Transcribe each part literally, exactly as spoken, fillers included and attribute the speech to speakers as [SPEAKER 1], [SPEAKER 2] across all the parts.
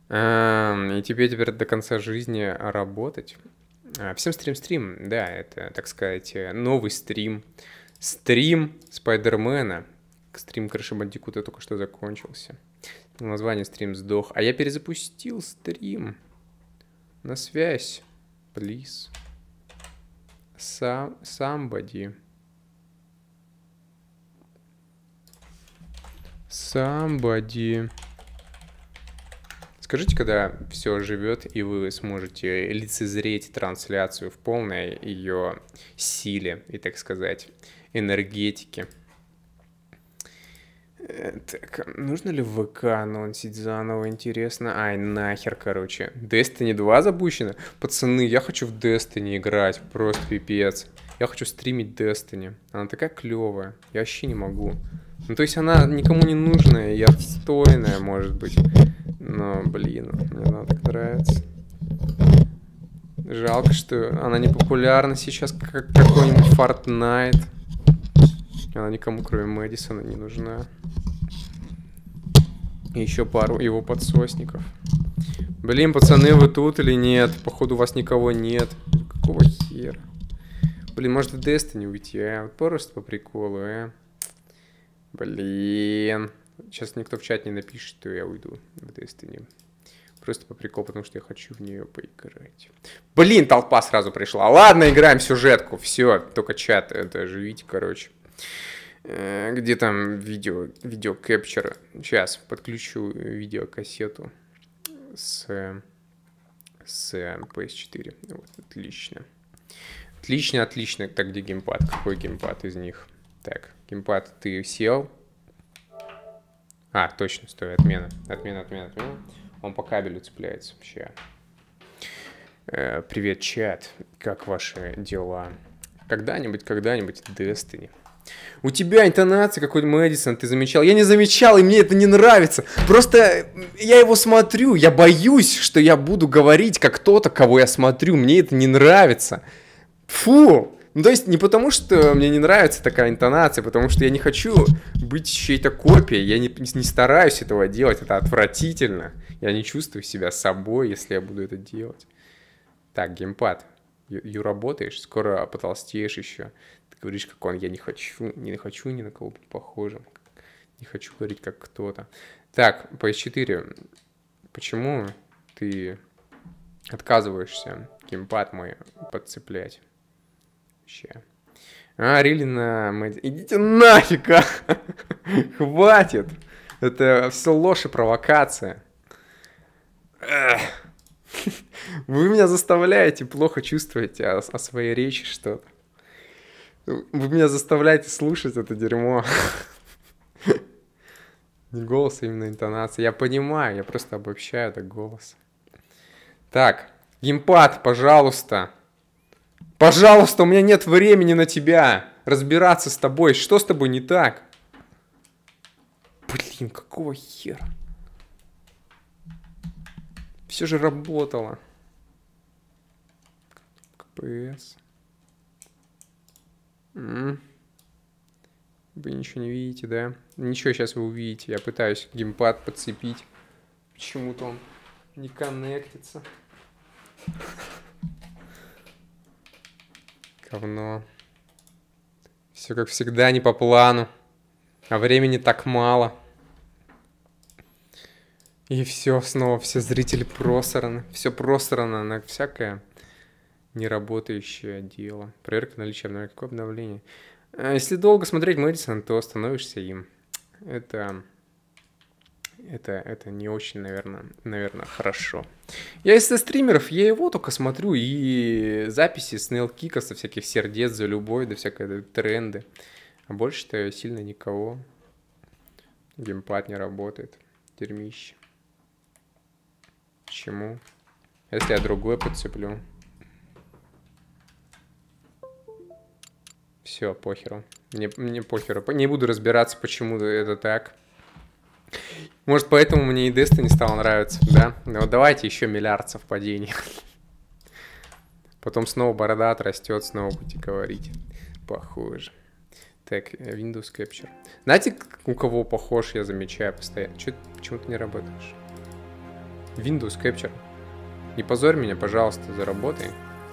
[SPEAKER 1] Эм, И тебе теперь до конца жизни работать. А, Всем стрим-стрим, да, это, так сказать, э, новый стрим. Стрим Спайдермена. Стрим Краши Бандикута только что закончился. Название стрим сдох. А я перезапустил стрим. На связь. Please. Some, somebody. Somebody. Скажите, когда все живет, и вы сможете лицезреть трансляцию в полной ее силе и, так сказать, энергетике. Так, нужно ли в ВК анонсить заново, интересно? Ай, нахер, короче. Destiny два запущено? Пацаны, я хочу в Destiny играть, просто пипец. Я хочу стримить Destiny. Она такая клевая, я вообще не могу. Ну, то есть она никому не нужная и отстойная, может быть. Но, блин, мне она так нравится. Жалко, что она не популярна сейчас, как какой-нибудь Fortnite. Она никому, кроме Мэдисона, не нужна. И еще пару его подсосников. Блин, пацаны, вы тут или нет? Походу, у вас никого нет. Какого хера? Блин, может в Destiny уйти, а? Просто по приколу, а? Блин. Сейчас никто в чат не напишет, что я уйду в Destiny. Просто по приколу, потому что я хочу в нее поиграть. Блин, толпа сразу пришла. Ладно, играем в сюжетку. Все, только чат. Это живите, короче. Где там видео, видео кэпчер? Сейчас подключу видеокассету с, с пи эс четыре. Вот, отлично. Отлично, отлично. Так, где геймпад? Какой геймпад из них? Так, геймпад, ты сел? А, точно, стой, отмена. Отмена, отмена, отмена. Он по кабелю цепляется вообще. Э, привет, чат. Как ваши дела? Когда-нибудь, когда-нибудь Destiny. У тебя интонация какой-то, Мэдисон, ты замечал? Я не замечал, и мне это не нравится. Просто я его смотрю, я боюсь, что я буду говорить как кто-то, кого я смотрю. Мне это не нравится. Фу! Ну, то есть не потому, что мне не нравится такая интонация, потому что я не хочу быть чьей-то копией. Я не, не стараюсь этого делать, это отвратительно. Я не чувствую себя собой, если я буду это делать. Так, геймпад. Ю, ю работаешь, скоро потолстеешь еще. Ты говоришь, как он, я не хочу, не хочу ни на кого быть похожим. Не хочу говорить, как кто-то. Так, пи эс четыре. Почему ты отказываешься геймпад мой подцеплять? Вообще. А, рили на... Идите нафиг, а! Хватит! Это все ложь и провокация. Эх. Вы меня заставляете плохо чувствовать о, о своей речи что-то. Вы меня заставляете слушать это дерьмо. Не голос, а именно интонация. Я понимаю, я просто обобщаю так голос. Так, геймпад, пожалуйста. Пожалуйста, у меня нет времени на тебя. Разбираться с тобой. Что с тобой не так? Блин, какого хера? Все же работало. КПС. М-м. Вы ничего не видите, да? Ничего сейчас вы увидите. Я пытаюсь геймпад подцепить. Почему-то он не коннектится. Говно. Все как всегда не по плану. А времени так мало. И все, снова все зрители просраны. Все просрано на всякое неработающее дело. Проверка наличия обновления. Какое обновление? Если долго смотреть Мэдисон, то становишься им. Это... Это, это не очень, наверное, наверное, хорошо. Я из стримеров, я его только смотрю, и записи с Нейлкика, со всяких сердец за любовь, до всякой тренды. А больше-то сильно никого. Геймпад не работает. Дерьмище. Почему? Если я другой подцеплю. Все, похеру. Мне, мне похеру. Не буду разбираться, почему это так. Может, поэтому мне и Destiny стало нравиться, да? Ну, вот давайте еще миллиард совпадений. Потом снова борода отрастет, снова будете говорить. Похоже. Так, Windows Capture. Знаете, у кого похож, я замечаю постоянно. Чё, почему ты не работаешь? Windows Capture. Не позорь меня, пожалуйста, заработай.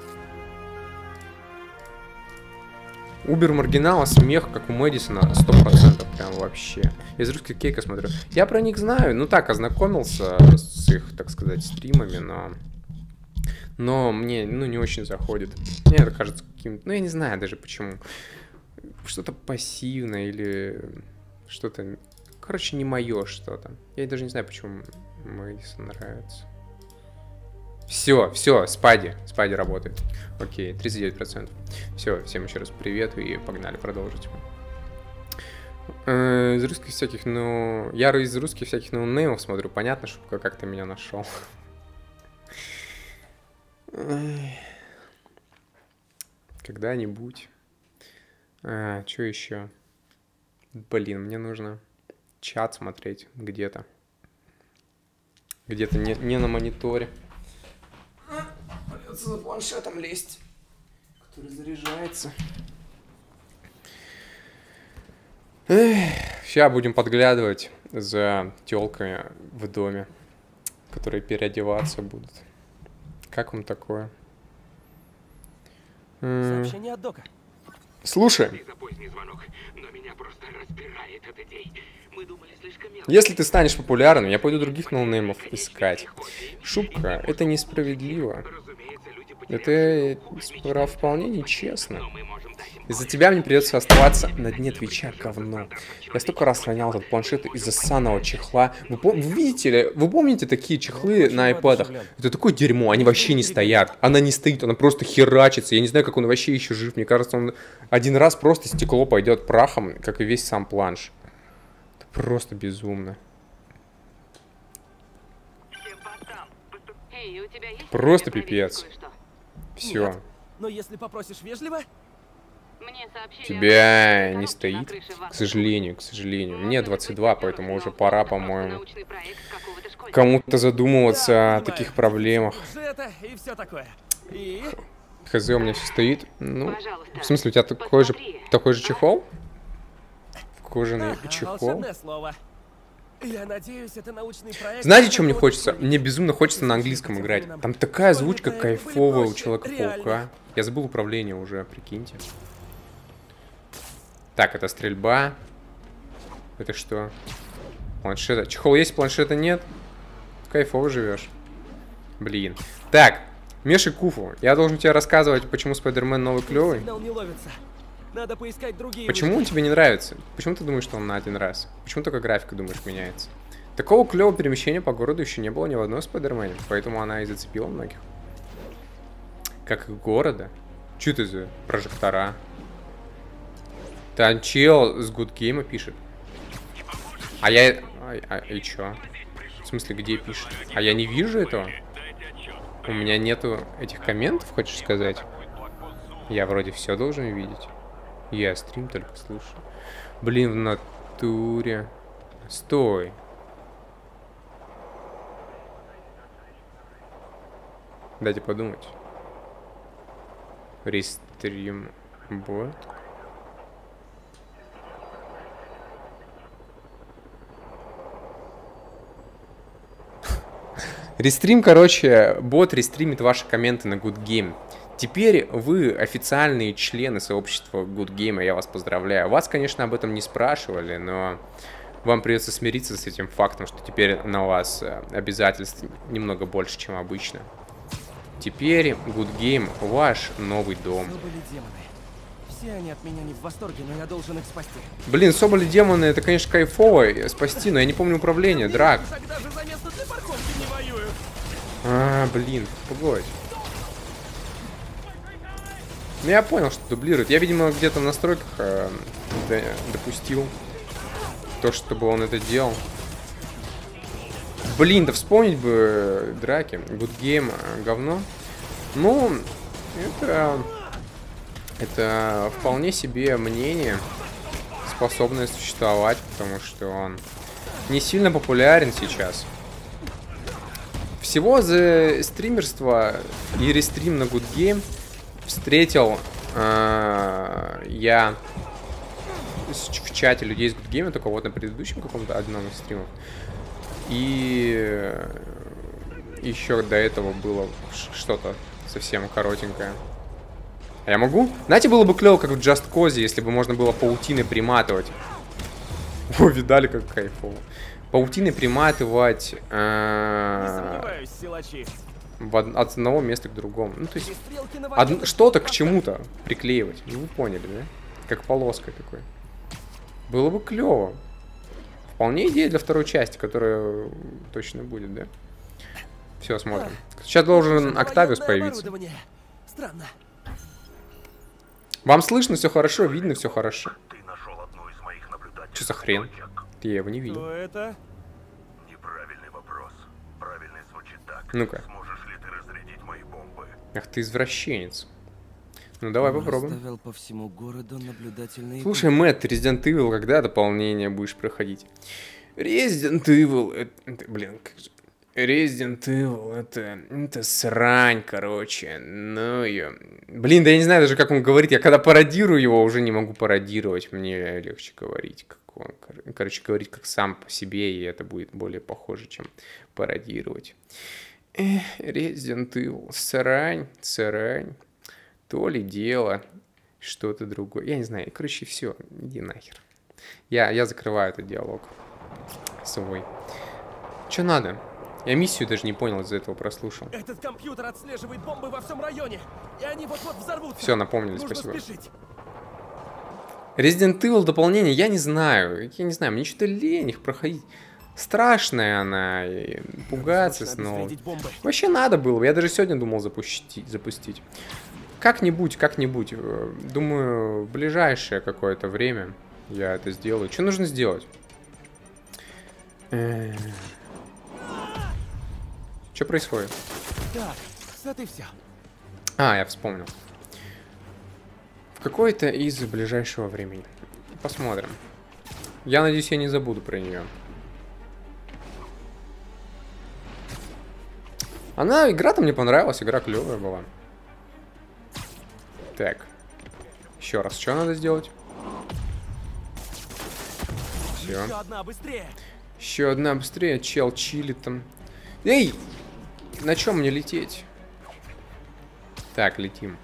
[SPEAKER 1] Убер маргинала, смех, как у Мэдисона, сто процентов, прям вообще. Из русских кейка смотрю. Я про них знаю, ну так, ознакомился с их, так сказать, стримами, но... Но мне, ну, не очень заходит. Мне это кажется каким-то... Ну, я не знаю даже почему. Что-то пассивное или что-то... Короче, не мое что-то. Я даже не знаю, почему Мэдисон нравится. Все, все, спади, спади работает. Окей, тридцать девять процентов. Все, всем еще раз привет и погнали продолжить. Э, из русских всяких, ну... Я из русских всяких ноунеймов смотрю. Понятно, что как ты меня нашел. Когда-нибудь. А, что еще? Блин, мне нужно чат смотреть где-то. Где-то не, не на мониторе. Придется за планшетом лезть, который заряжается. Сейчас будем подглядывать за тёлками в доме, которые переодеваться будут. Как вам такое?
[SPEAKER 2] Сообщение от Дока.
[SPEAKER 1] Слушай, если ты станешь популярным, я пойду других ноунеймов искать. Шубка, это несправедливо. Это вполне нечестно. Из-за тебя мне придется оставаться на дне Твича, говно. Я столько раз ронял этот планшет из-за ссаного чехла. Вы, пом вы видите ли, вы помните такие чехлы на айпадах? Это такое дерьмо, они вообще не стоят. Она не стоит, она просто херачится. Я не знаю, как он вообще еще жив. Мне кажется, он один раз просто стекло пойдет прахом, как и весь сам планш. Это просто безумно. Просто пипец. Все.
[SPEAKER 2] Но если попросишь вежливо...
[SPEAKER 1] Тебя не стоит, к сожалению, к сожалению. Мне двадцать два, поэтому уже пора, по-моему, кому-то задумываться о таких проблемах. Хз, у меня все стоит. Ну, в смысле, у тебя такой же, такой же чехол? Кожаный чехол? Знаете, что мне хочется? Мне безумно хочется на английском играть. Там такая озвучка кайфовая у Человека-паука. Я забыл управление уже, прикиньте. Так, это стрельба. Это что? Планшета. Чехол есть, планшета нет. Кайфово живешь. Блин. Так, Меши Куфу. Я должен тебе рассказывать, почему Спайдермен новый клевый.
[SPEAKER 2] Надо поискать другие.
[SPEAKER 1] Почему он тебе не нравится? Почему ты думаешь, что он на один раз? Почему только графика, думаешь, меняется? Такого клевого перемещения по городу еще не было ни в одной Спайдермене. Поэтому она и зацепила многих. Как и города. Че это за прожектора? Там чел с Good Game пишет. А я... А, а, и чё? В смысле, где пишет? А я не вижу этого? У меня нету этих комментов, хочешь сказать? Я вроде все должен видеть. Я стрим только слушаю. Блин, в натуре. Стой. Дайте подумать. Рестрим бот. Рестрим, короче, бот рестримит ваши комменты на Good Game. Теперь вы официальные члены сообщества Good Game, я вас поздравляю. Вас, конечно, об этом не спрашивали, но вам придется смириться с этим фактом, что теперь на вас обязательств немного больше, чем обычно. Теперь Good Game ваш новый дом.
[SPEAKER 2] Все они от меня не в восторге, но я должен их спасти.
[SPEAKER 1] Блин, соболи демоны, это, конечно, кайфово спасти, но я не помню управление, драк. А, блин, погодь. Ну, я понял, что дублирует. Я, видимо, где-то в настройках э, допустил то, чтобы он это делал. Блин, да вспомнить бы драки. Good Game говно. Ну, это... Это вполне себе мнение, способное существовать, потому что он не сильно популярен сейчас. Всего за стримерство и рестрим на Good Game встретил э, я в чате людей из Good Game, только вот на предыдущем каком-то одном из стримов. И еще до этого было что-то совсем коротенькое. А я могу? Знаете, было бы клево, как в Just Cause, если бы можно было паутины приматывать. О, видали, как кайфово. Паутины приматывать э, в од от одного места к другому. Ну, то есть что-то к чему-то приклеивать. Ну, вы поняли, да? Как полоской такой. Было бы клево. Вполне идея для второй части, которая точно будет, да? Все, смотрим. Сейчас должен Октавиус появиться.
[SPEAKER 2] Странно.
[SPEAKER 1] Вам слышно все хорошо, видно все хорошо. Что за хрен? Я его не видел.
[SPEAKER 2] Что это?
[SPEAKER 3] Неправильный вопрос. Правильный звучит так.
[SPEAKER 1] Ну-ка.
[SPEAKER 3] Сможешь ли ты разрядить мои бомбы?
[SPEAKER 1] Ах ты извращенец. Ну давай
[SPEAKER 2] Он
[SPEAKER 1] попробуем.
[SPEAKER 2] расставил по всему городу наблюдательные
[SPEAKER 1] Слушай, Мэтт, Resident Evil, когда дополнение будешь проходить? Resident Evil, это, это, блин, как же... Resident Evil, это, это срань, короче, ну ее... Блин, да я не знаю даже, как он говорит, я когда пародирую его, уже не могу пародировать, мне легче говорить, как он, короче, говорить как сам по себе, и это будет более похоже, чем пародировать. Эх, Resident Evil, срань, срань, то ли дело, что-то другое, я не знаю, короче, все, иди нахер. Я, я закрываю этот диалог свой. Че надо? Я миссию даже не понял, из-за этого прослушал.
[SPEAKER 2] Этот компьютер отслеживает бомбы во всем районе, и они вот-вот взорвутся.
[SPEAKER 1] Все, напомнили,
[SPEAKER 2] Нужно
[SPEAKER 1] спасибо.
[SPEAKER 2] спешить.
[SPEAKER 1] Resident Evil дополнение, я не знаю. Я не знаю, мне что-то лень их проходить. Страшная она, и пугаться снова. Вообще надо было, я даже сегодня думал запустить. запустить. Как-нибудь, как-нибудь. Думаю, в ближайшее какое-то время я это сделаю. Что нужно сделать? Что происходит?
[SPEAKER 2] Так, вот и все.
[SPEAKER 1] А, я вспомнил. В какое-то из ближайшего времени. Посмотрим. Я надеюсь, я не забуду про нее. Она, игра-то мне понравилась, игра клевая была. Так. Еще раз, что надо сделать? Все.
[SPEAKER 2] Еще одна, быстрее.
[SPEAKER 1] Еще одна быстрее, чел чилит там. Эй! На чем мне лететь? Так, летим.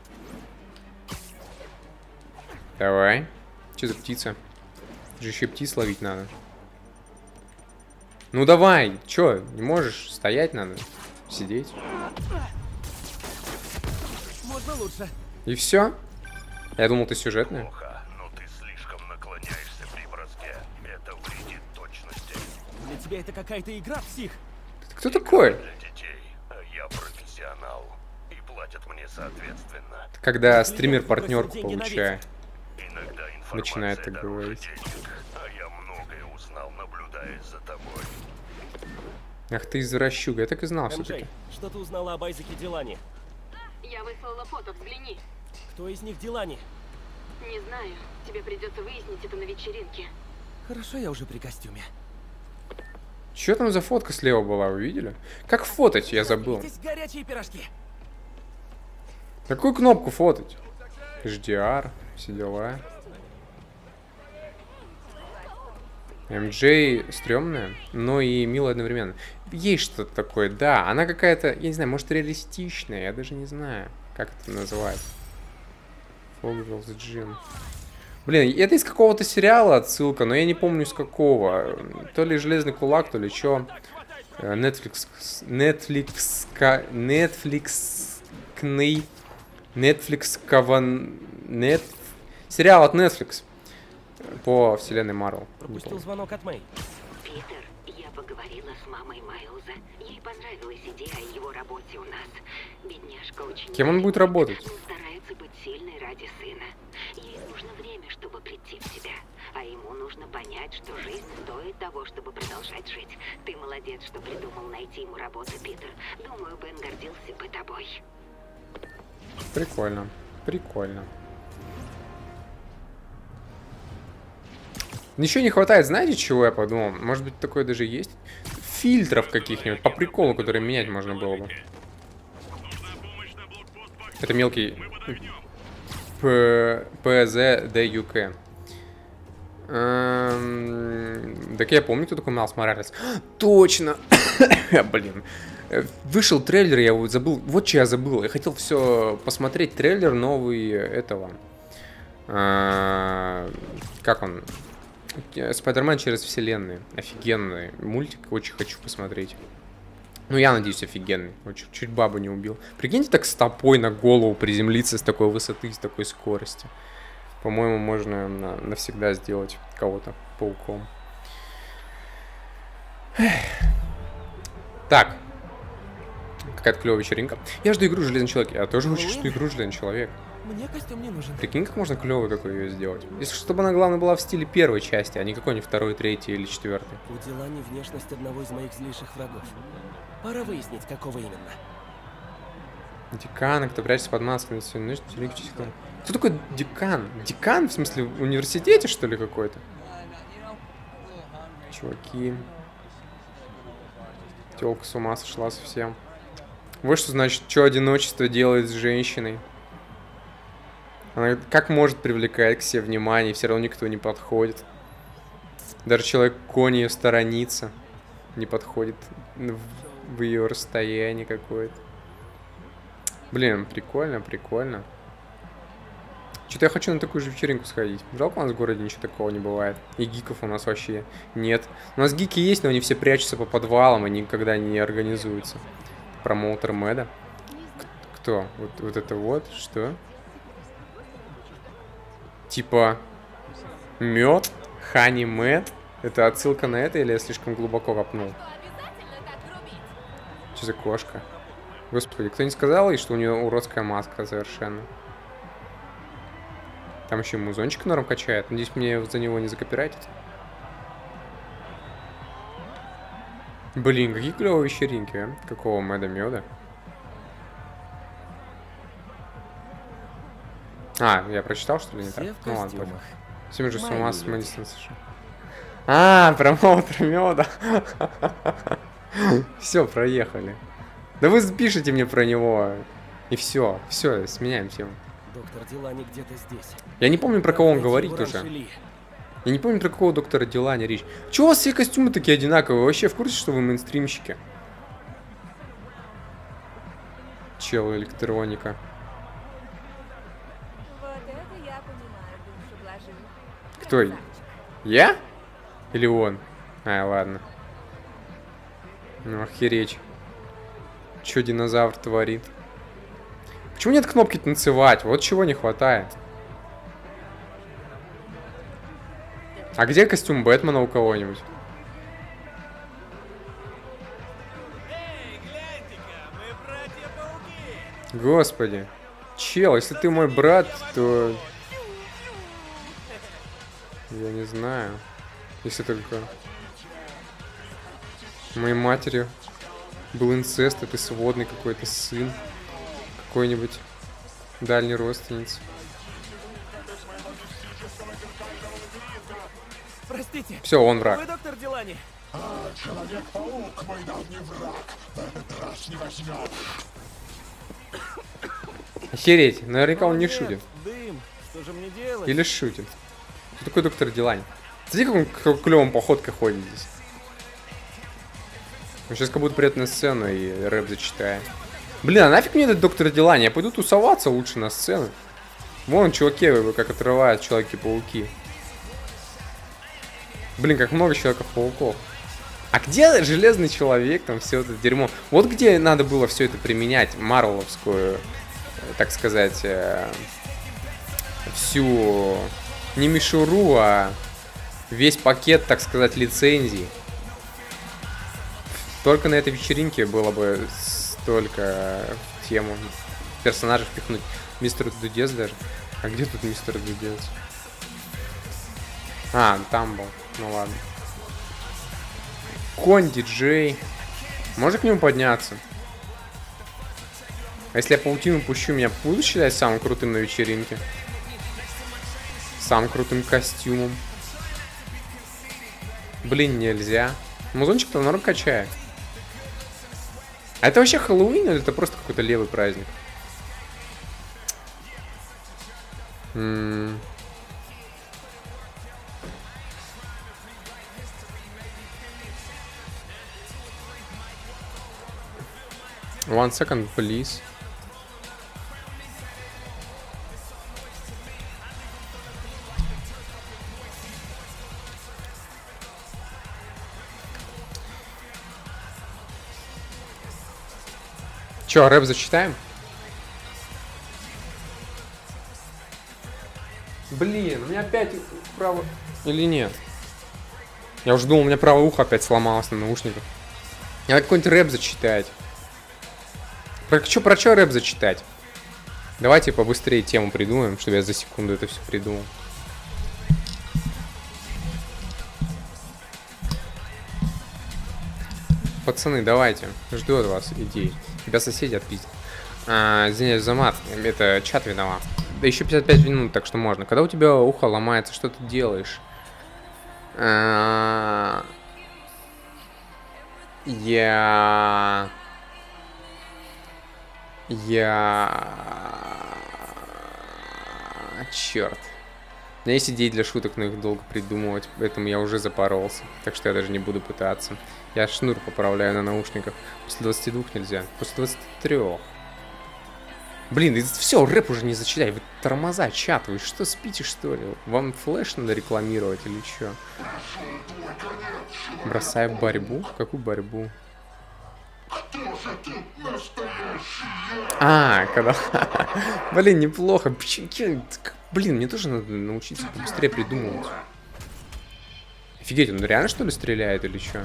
[SPEAKER 1] Давай. Что за птица? Же еще птиц ловить надо. Ну давай, чё, не можешь? Стоять надо? Сидеть?
[SPEAKER 2] Можно лучше.
[SPEAKER 1] И все? Я думал, ты сюжетная.
[SPEAKER 3] Плохо, но ты слишком наклоняешься при броске. Это вредит точности.
[SPEAKER 2] Для тебя это какая-то игра, псих.
[SPEAKER 1] Ты кто такой?
[SPEAKER 3] Для детей. А я профессионал. И платят мне соответственно.
[SPEAKER 1] Когда стример партнерку получает.
[SPEAKER 3] Иногда информация
[SPEAKER 1] Начинает так
[SPEAKER 3] дороже
[SPEAKER 1] говорить.
[SPEAKER 3] денег, а я многое узнал, наблюдая за тобой.
[SPEAKER 1] Ах ты извращуга, я так и знал
[SPEAKER 2] Эм Джей,
[SPEAKER 1] все-таки.
[SPEAKER 2] что ты узнала об Айзеке Дилане?
[SPEAKER 4] Я выслала фото, взгляни.
[SPEAKER 2] Кто из них Дилани?
[SPEAKER 4] Не знаю, тебе придется выяснить это на вечеринке.
[SPEAKER 2] Хорошо, я уже при костюме.
[SPEAKER 1] Что там за фотка слева была, вы видели? Как фотать, я забыл.
[SPEAKER 2] Здесь горячие пирожки.
[SPEAKER 1] Какую кнопку фотать? эйч ди ар, все дела. эм джей стрёмная, но и милая одновременно. Есть что-то такое, да. Она какая-то, я не знаю, может реалистичная, я даже не знаю, как это называется. Fogwell's Gym. Блин, это из какого-то сериала отсылка, но я не помню из какого. То ли Железный кулак, то ли чё. Netflix... Netflix... Netflix... Кней... Netflix... Каван... Нет... Сериал от Netflix. По вселенной Марвел.
[SPEAKER 2] Пропустил звонок от Мэй.
[SPEAKER 4] Питер, я поговорила с мамой Майлза. Ей понравилась идея о его работе у нас. Бедняжка очень...
[SPEAKER 1] Кем он будет работать?
[SPEAKER 4] Он старается быть сильной ради сына. Ей нужно время, чтобы прийти в себя. А ему нужно понять, что жизнь стоит того, чтобы продолжать жить. Ты молодец, что придумал найти ему работу, Питер. Думаю, Бен гордился бы тобой.
[SPEAKER 1] Прикольно. Прикольно. Ничего не хватает, знаете, чего я подумал? Может быть, такое даже есть? Фильтров каких-нибудь, по приколу, которые менять можно было бы. Это мелкий пэ зэ дэ ю ка. Эм, Так я помню, кто такой Майлз Моралес. Точно! Блин. Вышел трейлер, я вот забыл. Вот что я забыл. Я хотел все посмотреть трейлер новый этого. А, Как он? Спайдермен через вселенные. Офигенный мультик. Очень хочу посмотреть. Ну, я надеюсь, офигенный. Чуть, чуть бабу не убил. Прикиньте, так стопой на голову приземлиться с такой высоты, с такой скорости. По-моему, можно на, навсегда сделать кого-то пауком. Так. Какая-то клевая вечеринка. Я жду игру «Железный человек». Я тоже очень жду игру «Железный человек».
[SPEAKER 2] Мне костюм не нужен.
[SPEAKER 1] Прикинь, как можно клевый какой ее сделать. Если чтобы она, главное, была в стиле первой части, а не какой-нибудь второй, третьей или четвертой.
[SPEAKER 2] У Дилани внешность одного из моих злейших врагов. Пора выяснить, какого именно.
[SPEAKER 1] Декан, кто прячется под маской. Кто такой декан? Декан, в смысле, в университете, что ли, какой-то? Чуваки. Телка с ума сошла совсем. Вот что значит, что одиночество делает с женщиной. Она как может привлекать к себе внимание, все равно никто не подходит. Даже человек-конь ее сторонится. Не подходит в, в ее расстояние какое-то. Блин, прикольно, прикольно. Что-то я хочу на такую же вечеринку сходить. Жалко, у нас в городе ничего такого не бывает. И гиков у нас вообще нет. У нас гики есть, но они все прячутся по подвалам и никогда не организуются. Промоутер Мэда. Кто? Вот, вот это вот? Что? Типа мед? Хани Мэд? Это отсылка на это или я слишком глубоко копнул? Что за кошка? Господи, кто не сказал ей, что у нее уродская маска совершенно? Там еще музончик норм качает. Надеюсь, мне за него не закопирайтят. Блин, какие клевые вечеринки, а? Какого Мэда Мёда? А, я прочитал, что ли, не так? Ну ладно, пофиг. Все же с ума с Мэдисон сошел. А, промоутер Мёда. Все, проехали. Да вы пишите мне про него. И все, все, сменяем тему.
[SPEAKER 2] Доктор Дилани где-то здесь.
[SPEAKER 1] Я не помню, про кого он говорит уже. Я не помню, про какого доктора Дилани речь. Чего у вас все костюмы такие одинаковые? Вы вообще в курсе, что вы мейнстримщики? Чел электроника.
[SPEAKER 5] Вот это я понимаю, душу вложил.
[SPEAKER 1] Кто? Я? Или он? А, ладно. Ну, охереть. Чё динозавр творит? Почему нет кнопки танцевать? Вот чего не хватает. А где костюм Бэтмена у кого-нибудь? Господи. Чел, если ты мой брат, то... Я не знаю. Если только... Моей матери был инцест, это сводный какой-то сын. Какой-нибудь дальней родственницы.
[SPEAKER 2] Простите.
[SPEAKER 1] Все, он враг.
[SPEAKER 2] Вы доктор Дилани?
[SPEAKER 6] А, Человек-паук, мой давний враг, в этот раз не возьмет.
[SPEAKER 1] Охереть, наверняка он не
[SPEAKER 2] Нет,
[SPEAKER 1] шутит.
[SPEAKER 2] Дым, что же мне делать?
[SPEAKER 1] Или шутит. Кто такой доктор Дилани? Смотри, как он как клевым походкой ходит здесь. Он сейчас как будто придет на сцену и рэп зачитает. Блин, а нафиг мне этот доктор Дилани? Я пойду тусоваться лучше на сцену. Вон, чуваки, как отрывают Человеки-пауки. Блин, как много Человеков-пауков. А где Железный Человек, там все это дерьмо? Вот где надо было все это применять, марвеловскую, так сказать, всю, не мишуру, а весь пакет, так сказать, лицензий. Только на этой вечеринке было бы столько в тему персонажей впихнуть. Мистер Дудец даже. А где тут мистер Дудец? А, там был. Ну ладно. Конь-диджей. Можно к нему подняться? А если я паутину пущу, меня будут считать самым крутым на вечеринке? Самым крутым костюмом. Блин, нельзя. Музончик-то норм качает. А это вообще Хэллоуин или это просто какой-то левый праздник? М-м- One second, please. Че, рэп зачитаем? Блин, у меня опять право... Или нет? Я уже думал, у меня правое ухо опять сломалось на наушниках. Надо какой-нибудь рэп зачитать. Про чё, про чё рэп зачитать? Давайте побыстрее тему придумаем, чтобы я за секунду это все придумал. Пацаны, давайте. Жду от вас идей. Тебя соседи отпиздят. А, извиняюсь за мат. Это чат виноват. Да еще пятьдесят пять минут, так что можно. Когда у тебя ухо ломается, что ты делаешь? А... Я... Я... Черт. У меня есть идеи для шуток, но их долго придумывать, поэтому я уже запоролся. Так что я даже не буду пытаться. Я шнур поправляю на наушниках. После двадцати двух нельзя. После двадцати трёх. Блин, все, рэп уже не зачитай. Вы тормоза, чат, вы что, спите, что ли? Вам флеш надо рекламировать или что? Бросай борьбу? Какую борьбу? А, когда... Блин, неплохо. Блин, мне тоже надо научиться побыстрее придумывать. Офигеть, он реально что ли стреляет или что?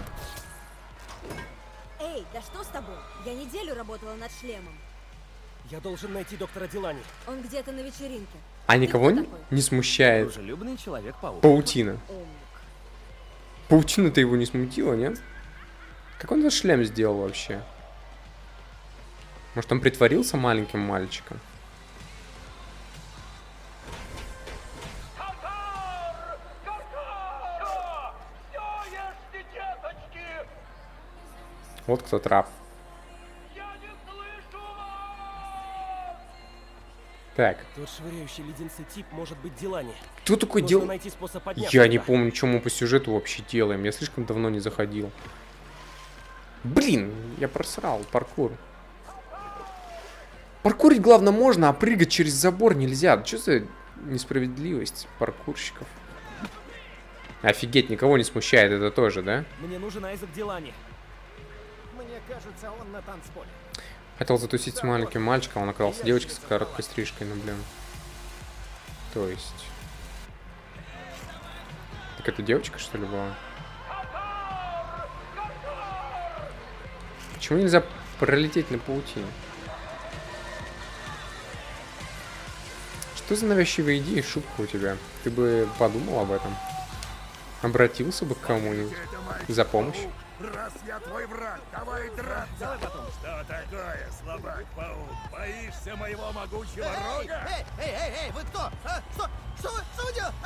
[SPEAKER 5] Эй, да что с тобой? Я неделю работала над шлемом.
[SPEAKER 2] Я должен найти доктора Дилани.
[SPEAKER 5] Он где-то на вечеринке.
[SPEAKER 1] А никого не, не смущает
[SPEAKER 2] Дружелюбный человек-паук.
[SPEAKER 1] паутина?
[SPEAKER 5] Умник.
[SPEAKER 1] Паутина-то его не смутила, нет? Как он этот шлем сделал вообще? Может, он притворился маленьким мальчиком? Вот кто трап. Так.
[SPEAKER 2] Тот швыряющий леденцы тип может быть Дилани.
[SPEAKER 1] Кто такой
[SPEAKER 2] Нужно
[SPEAKER 1] дел...
[SPEAKER 2] найти способ подняться
[SPEAKER 1] Я
[SPEAKER 2] туда.
[SPEAKER 1] не помню, что мы по сюжету вообще делаем. Я слишком давно не заходил. Блин, я просрал паркур. Паркурить, главное, можно, а прыгать через забор нельзя. Что за несправедливость паркурщиков? Офигеть, никого не смущает это тоже, да?
[SPEAKER 2] Мне нужен Айзек Дилани. Мне кажется, он на танцполе.
[SPEAKER 1] Хотел затусить с маленьким мальчиком, он оказался девочкой с короткой стрижкой, ну блин. То есть... Так это девочка, что ли, была? Почему нельзя пролететь на паутине? Что за навязчивые идеи, шутка у тебя? Ты бы подумал об этом? Обратился бы к кому-нибудь за помощью?
[SPEAKER 6] Раз я твой враг, давай драться!
[SPEAKER 2] Давай потом.
[SPEAKER 3] Что такое, слабак-паук? Боишься моего могучего рога?
[SPEAKER 7] Эй, эй, эй, эй, вы кто? А? Что? Что вы? Что вы делаете?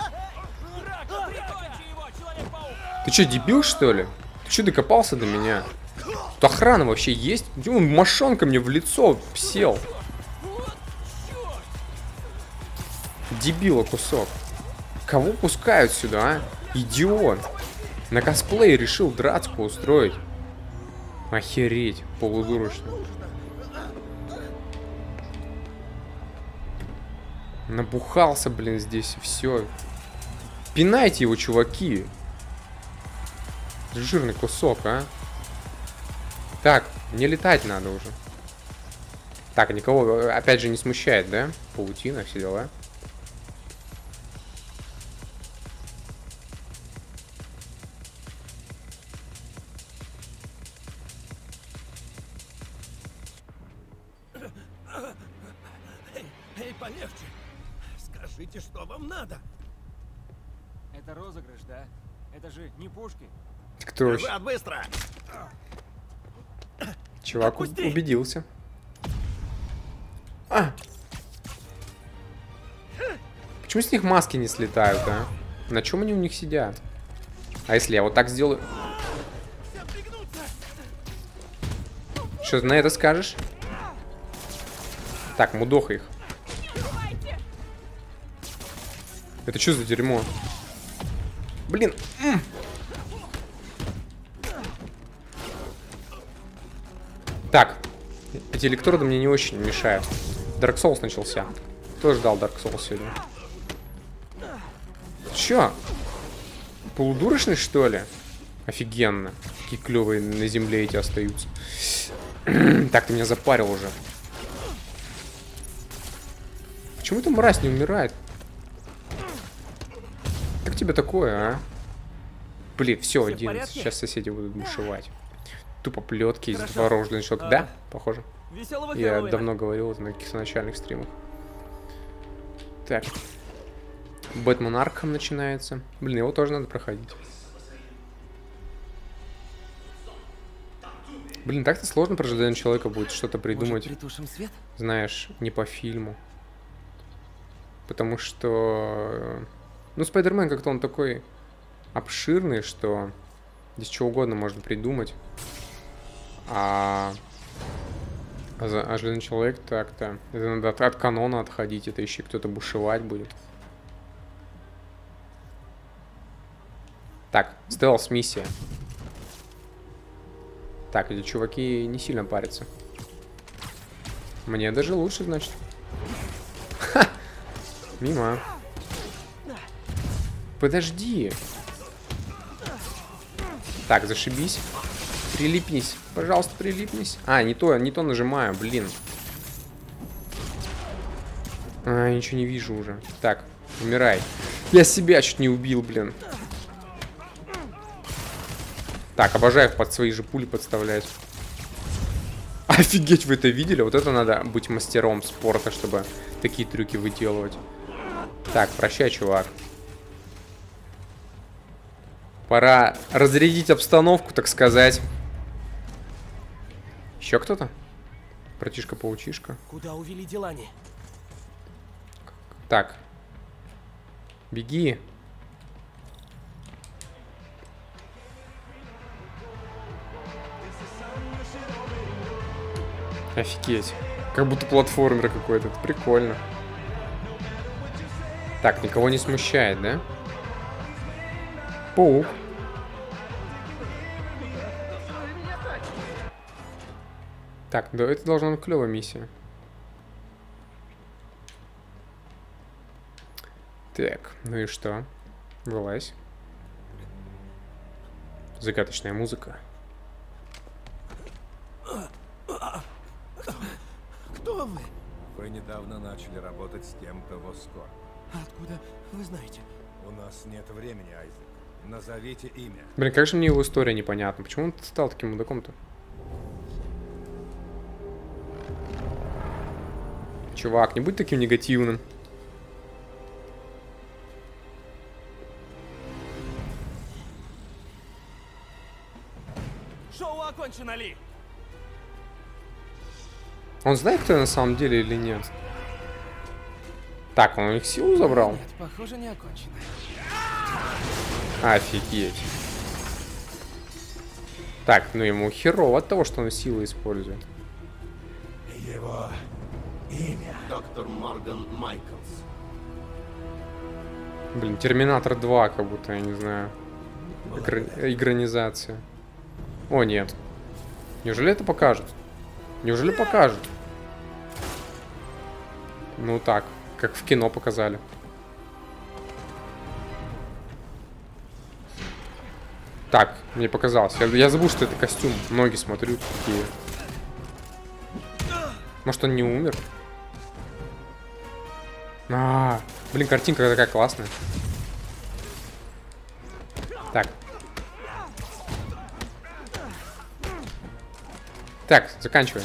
[SPEAKER 7] А?
[SPEAKER 1] Ты что, дебил, что ли? Ты что, докопался до меня? Тут охрана вообще есть? Он мошонка мне в лицо сел. Дебила кусок. Кого пускают сюда, а? Идиот. На косплей решил драцку устроить. Охереть, полудурочно. Набухался, блин, здесь все. Пинайте его, чуваки. Жирный кусок, а. Так, не летать надо уже. Так, никого, опять же, не смущает, да? Паутина, все дела.
[SPEAKER 2] Эй, полегче. Скажите, что вам надо.
[SPEAKER 8] Это розыгрыш, да? Это же не пушки.
[SPEAKER 1] Кто вообще?
[SPEAKER 2] Назад, быстро!
[SPEAKER 1] Чувак
[SPEAKER 2] Отпусти!
[SPEAKER 1] убедился. А! Почему с них маски не слетают, а? На чем они у них сидят? А если я вот так сделаю? Что ты на это скажешь? Так, мудоха их. Это что за дерьмо? Блин. М. Так. Эти электроды мне не очень мешают. Dark Souls начался. Кто ждал Dark Souls сегодня? Чё? Полудурочный, что ли? Офигенно. Какие клевые на земле эти остаются. Так, ты меня запарил уже. Почему эта мразь не умирает? Как тебе такое, а? Блин, все, одиннадцать. Сейчас соседи будут бушевать. Тупо плетки из творожный человек. А, да, похоже. Я Хэллоуина. Давно говорил это на каких-то начальных стримах. Так. Бэтмен Аркхам начинается. Блин, его тоже надо проходить. Блин, так-то сложно про Железного Человека будет что-то придумать. Может, притушим свет? Знаешь, не по фильму. Потому что... Ну, Спайдермен как-то он такой обширный, что здесь что угодно можно придумать. А... А Железный Человек так-то... Это надо от, от канона отходить, это еще кто-то бушевать будет. Так, стелс-миссия. Так, эти чуваки не сильно парятся. Мне даже лучше, значит. Ха! Мимо. Подожди. Так, зашибись. Прилипнись. Пожалуйста, прилипнись. А, не то, не то нажимаю, блин. А, ничего не вижу уже. Так, умирай. Я себя чуть не убил, блин. Так, обожаю их под свои же пули подставлять. Офигеть, вы это видели? Вот это надо быть мастером спорта, чтобы такие трюки выделывать. Так, прощай, чувак. Пора разрядить обстановку, так сказать. Еще кто-то? Братишка-паучишка.
[SPEAKER 2] Куда увели Дилани?
[SPEAKER 1] Так. Беги. Офигеть. Как будто платформер какой-то. Это прикольно. Так, никого не смущает, да? Паук. Так, да, это должна быть клевая миссия. Так, ну и что? Вылазь. Загадочная музыка.
[SPEAKER 2] Кто вы?
[SPEAKER 9] Вы недавно начали работать с тем, кого скоро.
[SPEAKER 2] Откуда вы знаете?
[SPEAKER 9] У нас нет времени, Айзек. Назовите имя.
[SPEAKER 1] Блин, как же мне его история непонятна. Почему он стал таким мудаком-то? Чувак, не будь таким негативным.
[SPEAKER 2] Шоу окончено, Ли!
[SPEAKER 1] Он знает, кто я на самом деле или нет? Так, он у них силу забрал?
[SPEAKER 2] Нет, похоже, не окончено.
[SPEAKER 1] Офигеть. Так, ну ему херово от того, что он силу использует.
[SPEAKER 6] Его имя доктор Морган Майклс.
[SPEAKER 1] Блин, Терминатор два, как будто, я не знаю. Игр... Игронизация. О, нет. Неужели это покажут? Неужели покажут? Ну так, как в кино показали. Так, мне показалось. Я, я забыл, что это костюм. Ноги смотрю такие. Может, он не умер? А, блин, картинка такая классная. Так. Так, заканчиваем.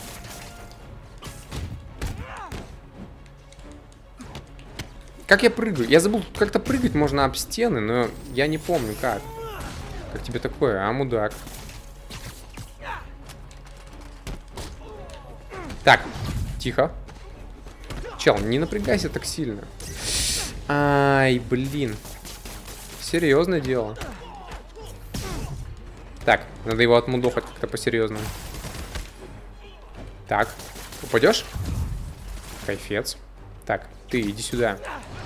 [SPEAKER 1] Как я прыгаю? Я забыл, как-то прыгать можно об стены, но я не помню как. Как тебе такое, а, мудак? Так, тихо. Чел, не напрягайся так сильно. Ай, блин. Серьезное дело. Так, надо его отмудохать как-то по-серьезному. Так, упадешь? Кайфец. Так, ты иди сюда.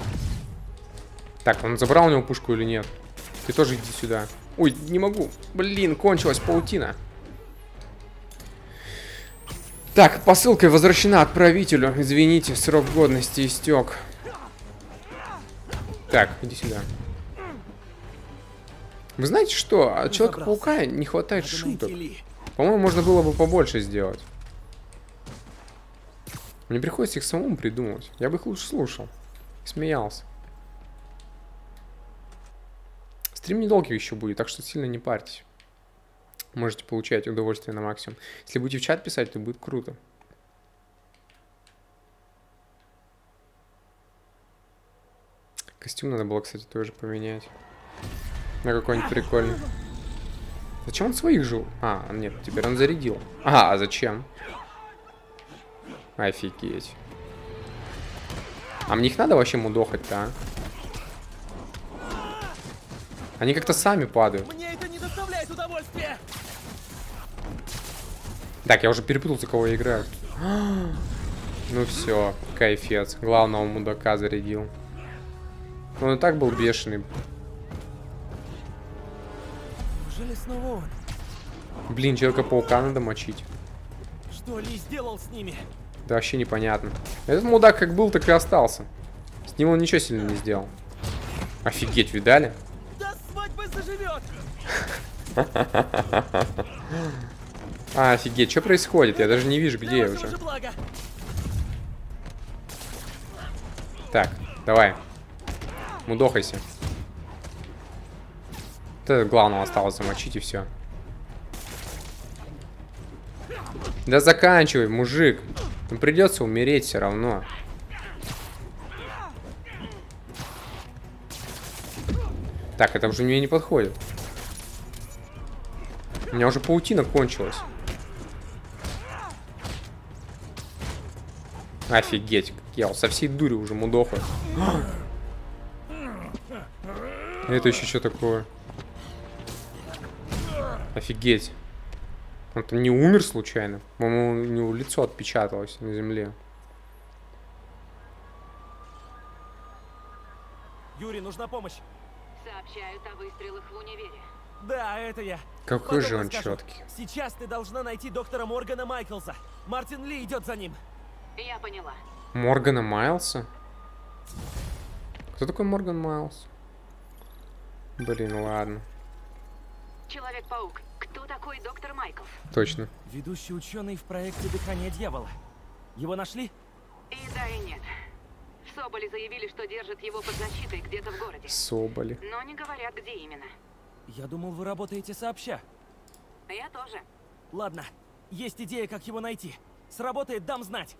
[SPEAKER 1] Так, он забрал у него пушку или нет? Ты тоже иди сюда. Ой, не могу. Блин, кончилась паутина. Так, посылка возвращена отправителю. Извините, срок годности истек. Так, иди сюда. Вы знаете что? От Человека-паука не хватает шуток. По-моему, можно было бы побольше сделать. Мне приходится их самому придумывать. Я бы их лучше слушал. Смеялся. Стрим недолгий еще будет, так что сильно не парьтесь. Можете получать удовольствие на максимум. Если будете в чат писать, то будет круто. Костюм надо было, кстати, тоже поменять. На какой-нибудь прикольный. Зачем он своих жил? А, нет, теперь он зарядил. А, а зачем? Офигеть. А мне их надо вообще мудохать-то, а? Они как-то сами падают.
[SPEAKER 7] Мне это не доставляет удовольствия.
[SPEAKER 1] Так, я уже перепутал, за кого я играю. Ну все, кайфец. Главного мудака зарядил. Он и так был бешеный.
[SPEAKER 7] Неужели снова он?
[SPEAKER 1] Блин, Человека-паука надо мочить.
[SPEAKER 7] Что Ли сделал с ними?
[SPEAKER 1] Да вообще непонятно. Этот мудак как был, так и остался. С ним он ничего сильно не сделал. Офигеть, видали?
[SPEAKER 7] Да свадьба заживет!
[SPEAKER 1] А, офигеть, что происходит? Я даже не вижу, где я уже. Так, давай. Мудохайся. Вот это главного осталось замочить и все. Да заканчивай, мужик. Ну, придется умереть все равно. Так, это уже мне не подходит. У меня уже паутина кончилась. Офигеть, как я со всей дури уже мудохаю. Это еще что такое? Офигеть. Он там не умер случайно? По-моему, у него лицо отпечаталось на земле.
[SPEAKER 7] Юрий, нужна помощь.
[SPEAKER 4] Сообщают о выстрелах в универе.
[SPEAKER 7] Да, это я.
[SPEAKER 1] Какой
[SPEAKER 7] Потом
[SPEAKER 1] же он
[SPEAKER 7] расскажу.
[SPEAKER 1] четкий.
[SPEAKER 7] Сейчас ты должна найти доктора Моргана Майклса. Мартин Ли идет за ним.
[SPEAKER 4] Я поняла.
[SPEAKER 1] Моргана Майлса? Кто такой Морган Майлс? Блин, ладно.
[SPEAKER 4] Человек-паук, кто такой доктор Майклс?
[SPEAKER 1] Точно.
[SPEAKER 7] Ведущий ученый в проекте «Дыхание дьявола». Его нашли?
[SPEAKER 4] И да, и нет. Соболи заявили, что держат его под защитой где-то в городе.
[SPEAKER 1] Соболи.
[SPEAKER 4] Но не говорят, где именно.
[SPEAKER 7] Я думал, вы работаете сообща.
[SPEAKER 4] Я тоже.
[SPEAKER 7] Ладно, есть идея, как его найти. Сработает, дам знать.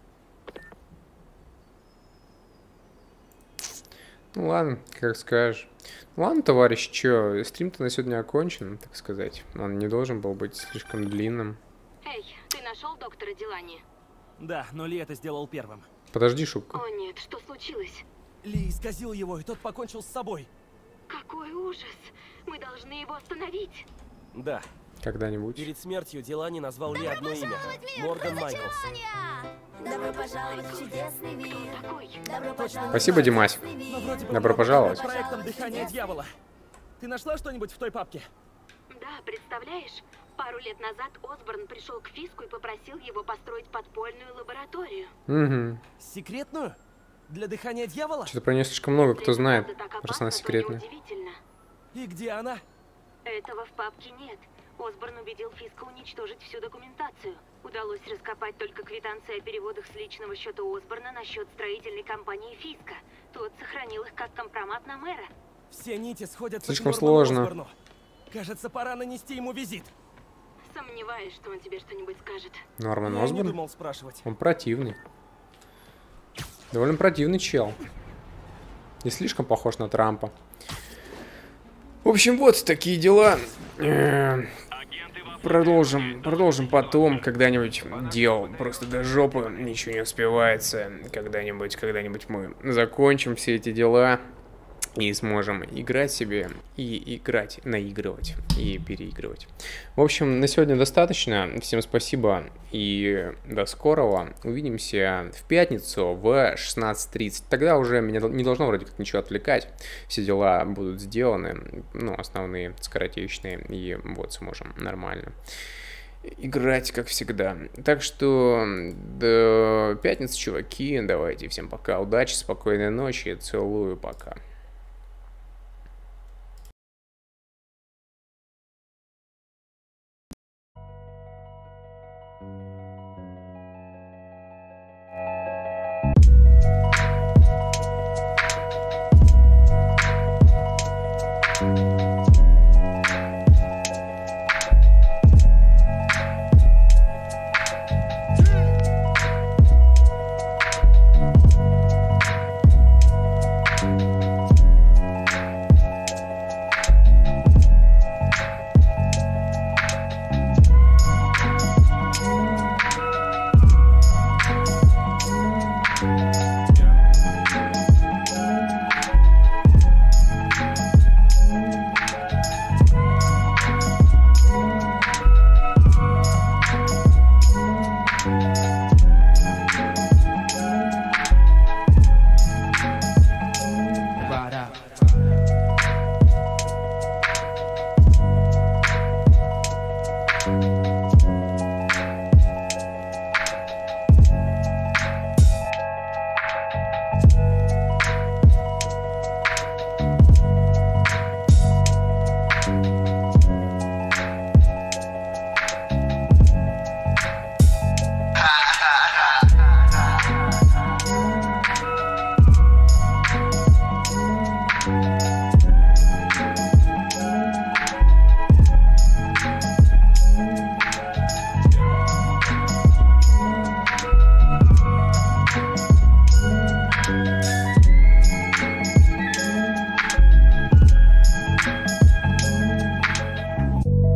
[SPEAKER 1] Ну ладно, как скажешь. Ладно, товарищ, чё, стрим-то на сегодня окончен, так сказать. Он не должен был быть слишком длинным.
[SPEAKER 4] Эй, ты нашел доктора Дилани?
[SPEAKER 7] Да, но Ли это сделал первым.
[SPEAKER 1] Подожди, Шубка.
[SPEAKER 4] О нет, что случилось?
[SPEAKER 7] Ли исказил его, и тот покончил с собой.
[SPEAKER 4] Какой ужас! Мы должны его остановить.
[SPEAKER 7] Да.
[SPEAKER 1] Когда-нибудь.
[SPEAKER 7] Перед смертью Дилани назвал Ли одно имя. Морган Майклс.
[SPEAKER 5] Добро пожаловать в чудесный мир. Добро пожаловать.
[SPEAKER 1] Спасибо, Димасик.
[SPEAKER 7] Но вроде бы
[SPEAKER 1] Добро
[SPEAKER 7] он
[SPEAKER 1] пожаловать.
[SPEAKER 7] работает над проектом «Дыхание дьявола». Ты нашла что-нибудь в той папке?
[SPEAKER 4] Да, представляешь? Пару лет назад Осборн пришел к Фиску и попросил его построить подпольную лабораторию.
[SPEAKER 1] Угу.
[SPEAKER 7] Секретную? Для «Дыхания дьявола»?
[SPEAKER 1] Что-то про нее слишком много кто знает,
[SPEAKER 4] Если правда так
[SPEAKER 1] раз она
[SPEAKER 4] опасно, то
[SPEAKER 1] секретная.
[SPEAKER 4] неудивительно.
[SPEAKER 7] И где она?
[SPEAKER 4] Этого в папке нет. Осборн убедил Фиска уничтожить всю документацию. Удалось раскопать только квитанции о переводах с личного счета Осборна на счет строительной компании Фиска. Тот сохранил их как компромат на мэра.
[SPEAKER 7] Все нити сходятся
[SPEAKER 1] Слишком
[SPEAKER 7] к Норману
[SPEAKER 1] сложно.
[SPEAKER 7] Осборну. Кажется, пора нанести ему визит.
[SPEAKER 4] Сомневаюсь, что он тебе что-нибудь скажет.
[SPEAKER 1] Норман
[SPEAKER 7] Я не
[SPEAKER 1] Осборн?
[SPEAKER 7] думал спрашивать.
[SPEAKER 1] Он противный. Довольно противный чел. Не слишком похож на Трампа. В общем, вот такие дела. Э, Продолжим, продолжим потом, когда-нибудь. Дел просто до жопы, ничего не успевается. Когда-нибудь, когда-нибудь мы закончим все эти дела и сможем играть себе, и играть, наигрывать, и переигрывать. В общем, на сегодня достаточно. Всем спасибо и до скорого. Увидимся в пятницу в шестнадцать тридцать. Тогда уже меня не должно вроде как ничего отвлекать. Все дела будут сделаны, ну, основные, скоротечные, и вот сможем нормально играть, как всегда. Так что до пятницы, чуваки. Давайте, всем пока. Удачи, спокойной ночи. Целую, пока.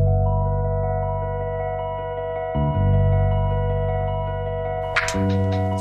[SPEAKER 10] Thank you.